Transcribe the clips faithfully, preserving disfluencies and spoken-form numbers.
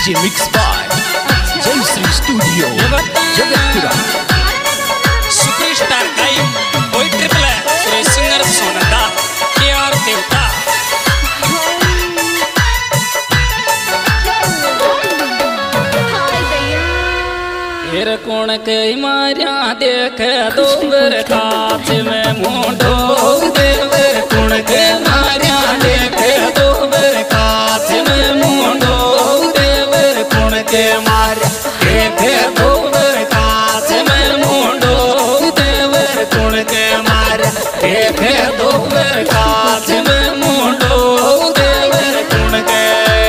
DJ mix by जय Shri studio Jagatpura. Superstar गायक कोई ट्रिपल है सिंगर सोनदा के और देवता फिर कौन के मारिया देख दो बर काच में मुंडो देवर कौन के मारिया देख दो बर काच में मुंडो देवर कौन के मारिया देख दो बर काच में मुंडो देवर कौन के मारिया देख दो बर काच में मुंडो देवर कौन के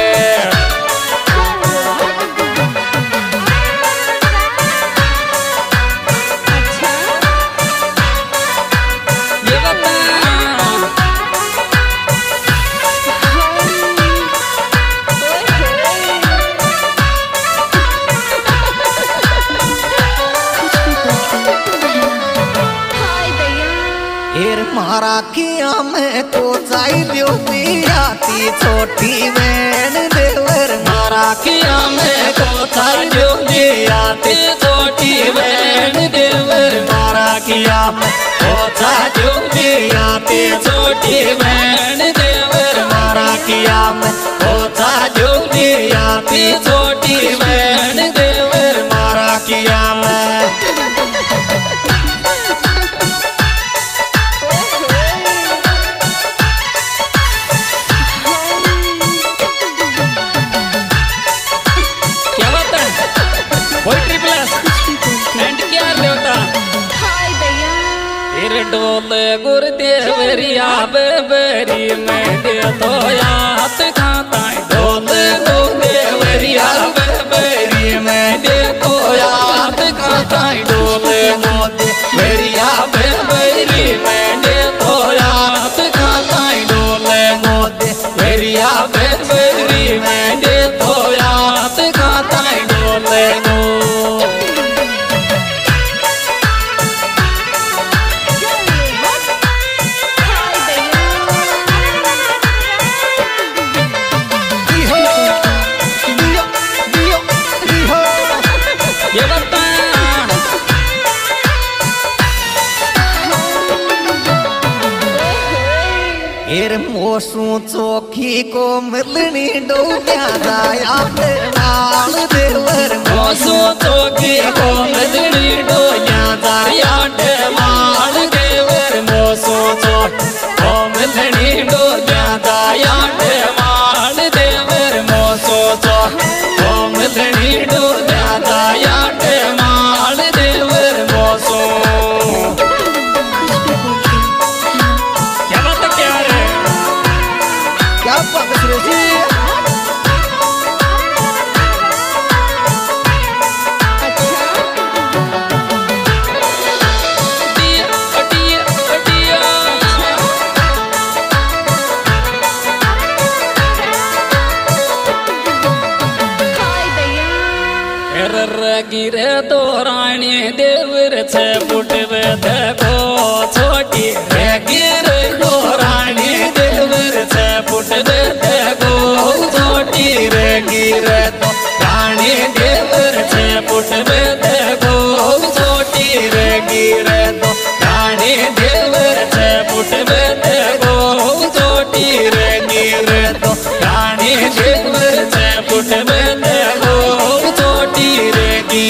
मारा किया मैं तो चाई आती छोटी बहन देवर मारा किया मैं तो चाई आती छोटी बहन देवर मारा किया मैं तो चाई आती छोटी बहन देवर मारा किया मैं तो चाई आती छोटी बहन देवर मारा किया मैं डोले गुरुदेवरिया बेबरी में दे तो याद खाता डोले गुरुदेवरिया बेबरी में दे तो याद खाता डोले गुरुदेवरिया बेबरी में दे तो याद खाता डोले गुरुदेवरिया बेबरी में दे तो याद खाता डोले मोसू चौकी को मिलनी डोब्या जाया माल देवर मोसू चौकी को मिलनी डोब्या जाया माल देवर मोसू चौकी को मिलनी डोब्या जाया माल देवर मोसू चौकी को मिलनी डोब्या जाया माल देवर मोसू गिरे तो रानी देवर छे फुटवे देखो छोटी रे गिरे तो रानी देवर छे फुटवे देखो छोटी रे गिरे तो रानी देवर छे फुटवे देखो छोटी रे गिरे तो रानी देवर छे फुटवे देखो छोटी रे गिरे तो रानी देवर छे फुटवे देखो छोटी रे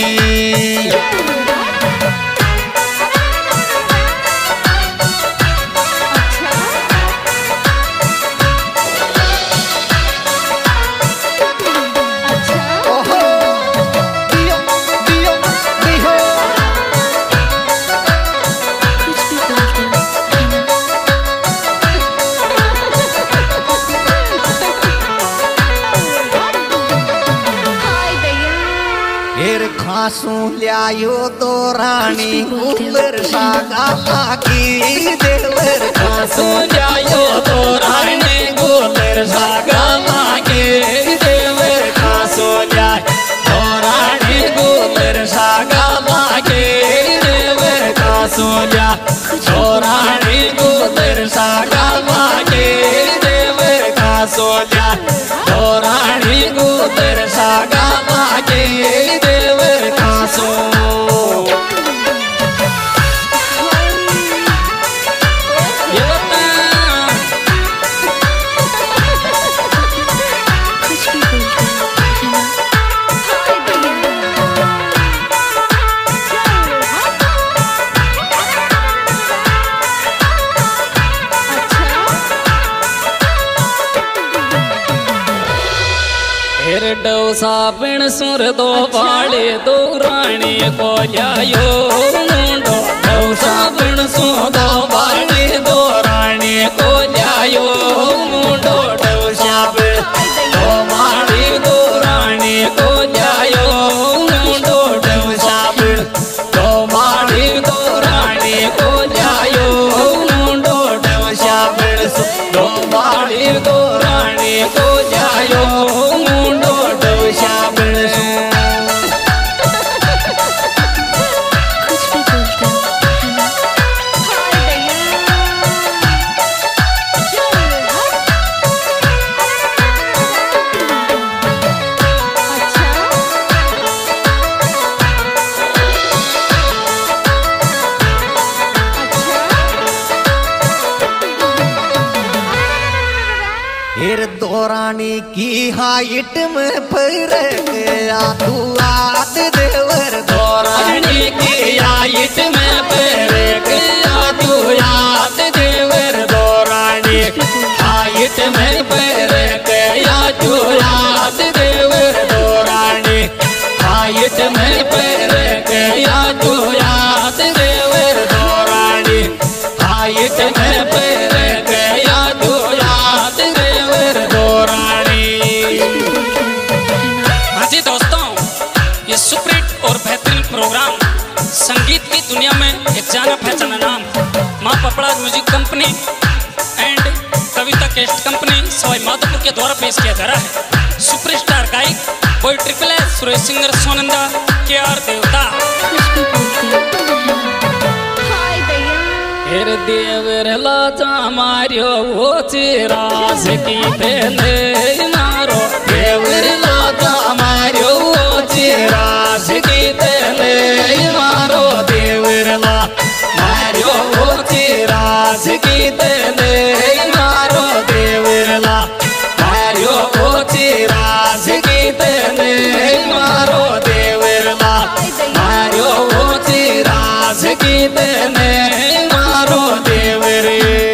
खासू लियायो तो रानी ऊपर सागा की देवर खासू लियायो तो रानी ऊपर सागा की देवर खासू लियायो तो रानी ऊपर सागा की देवर खासू लियायो तो रानी ऊपर सागा की देवर खासू लियायो तो रानी ऊपर सागा देवर खासो डोसा बिन सुर दो बाड़े दो रानी को जायो मुंडो डोसा बिन सुर दो बाड़े दो रानी को जायो मुंडो डोसा बिन दो बाड़े दो रानी को जायो मुंडो डोसा बिन दो बाड़े दो रानी को जायो मुंडो डोसा बिन दो बाड़े दो रानी को जायो फिर दौरानी की हाइट में फर्क या तू आद देवर दौरानी की हाइट में फर्क या तू याद देवर दौरानी हाइट में फर्क या तू याद देवर दौरानी हाइट में फर्क या तू याद देवर दौरानी हाइट में फर्क या तू याद देवर दौरानी। हाँ जी दोस्तों, ये सुपरहिट और बेहतरीन प्रोग्राम संगीत की दुनिया में एक जाना पहचाना नाम माँ पपड़ा music company and Kavita cassette company Sawai Madhopur के द्वारा पेश किया जा रहा है। सुपरस्टार गायक boy triple S Suresh singer Sonanda के आर देवता फिर देवर लाजा मारियो वो चिराज की तेने मारो देवर लाजा मारियो वो चिराज की तेने मारो देवर ला मारियो वो चिराज की तेने मारो देवर ला मारियो वो चिराज की तेने मारो देवर ला मारियो वो चिराज की तेने मारो देवरे।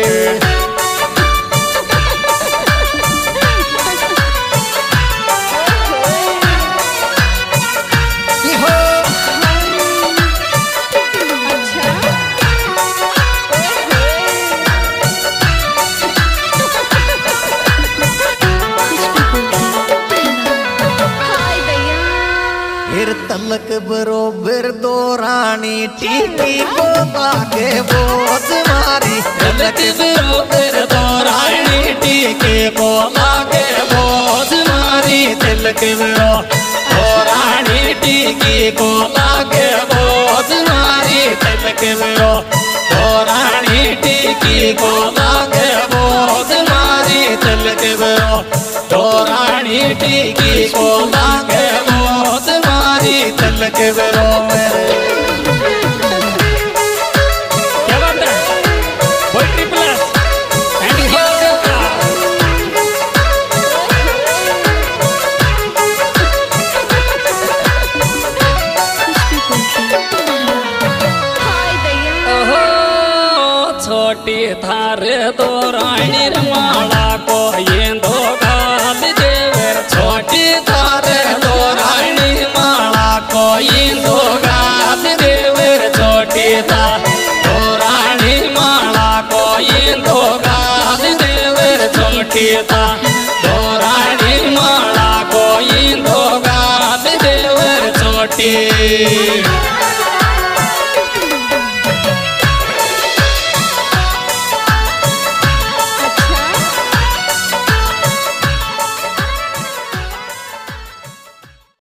फिर तलक बरोबर दो रानी टीकी को आगे बोझ मारी तलक बरोबर दो रानी टीकी को आगे बोझ मारी तलक बरो दो रानी टीकी को आगे बोझ मारी तलक बरो दो रानी टीकी को आगे बोझ मारी तलक बरो दो रानी टीकी को आगे बोझ मारी तलक बरो मेरे। क्या बात है बॉय ट्रिपल एस एंड छोटी थारे दो रानी माला को ये दो गाल देवर छोटी थारे दो रानी माला को ये दो गाल देवर छोटी था दो रानी माला को ये दो गाल देवर छोटी था दो रानी माला को ये दो गाल देवर छोटी।